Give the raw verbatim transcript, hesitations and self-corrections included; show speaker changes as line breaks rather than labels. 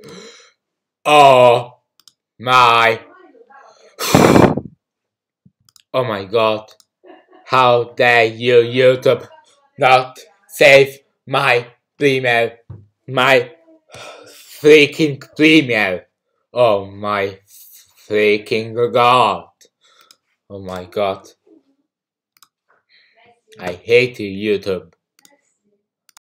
Oh my. Oh my god. How dare you, YouTube, not save my premiere, my freaking premiere. Oh my freaking god. Oh my god. I hate you, YouTube.